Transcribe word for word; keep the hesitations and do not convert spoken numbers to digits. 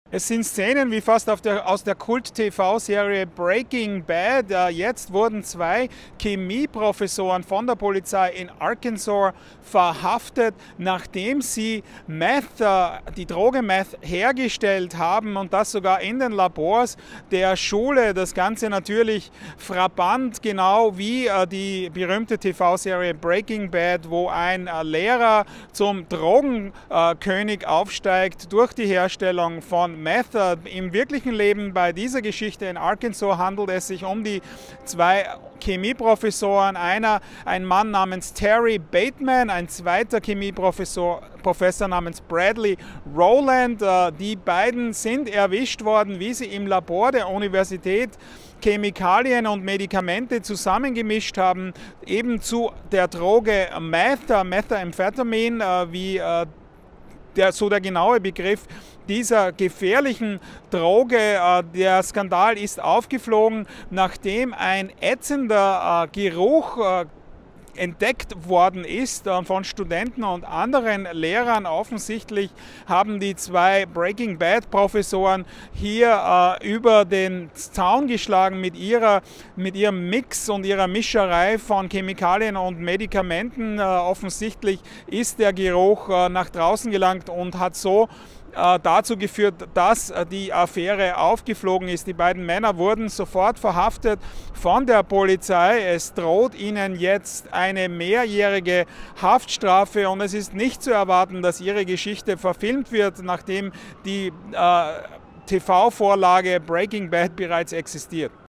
Es sind Szenen wie fast auf der, aus der Kult-T V-Serie Breaking Bad. Äh, jetzt wurden zwei Chemieprofessoren von der Polizei in Arkansas verhaftet, nachdem sie Meth, äh, die Droge Meth hergestellt haben, und das sogar in den Labors der Schule. Das Ganze natürlich frappant, genau wie äh, die berühmte T V-Serie Breaking Bad, wo ein äh, Lehrer zum Drogenkönig äh, aufsteigt durch die Herstellung von Meth. Im wirklichen Leben bei dieser Geschichte in Arkansas handelt es sich um die zwei Chemieprofessoren, einer ein Mann namens Terry Bateman, ein zweiter Chemieprofessor Professor namens Bradley Rowland. Die beiden sind erwischt worden, wie sie im Labor der Universität Chemikalien und Medikamente zusammengemischt haben, eben zu der Droge Meth, Methamphetamin, wie Der, so der genaue Begriff dieser gefährlichen Droge. Äh, der Skandal ist aufgeflogen, nachdem ein ätzender äh, Geruch äh, entdeckt worden ist äh, von Studenten und anderen Lehrern. Offensichtlich haben die zwei Breaking Bad Professoren hier äh, über den Zaun geschlagen mit, ihrer, mit ihrem Mix und ihrer Mischerei von Chemikalien und Medikamenten. Äh, offensichtlich ist der Geruch äh, nach draußen gelangt und hat so dazu geführt, dass die Affäre aufgeflogen ist. Die beiden Männer wurden sofort verhaftet von der Polizei. Es droht ihnen jetzt eine mehrjährige Haftstrafe und es ist nicht zu erwarten, dass ihre Geschichte verfilmt wird, nachdem die äh, T V-Vorlage Breaking Bad bereits existiert.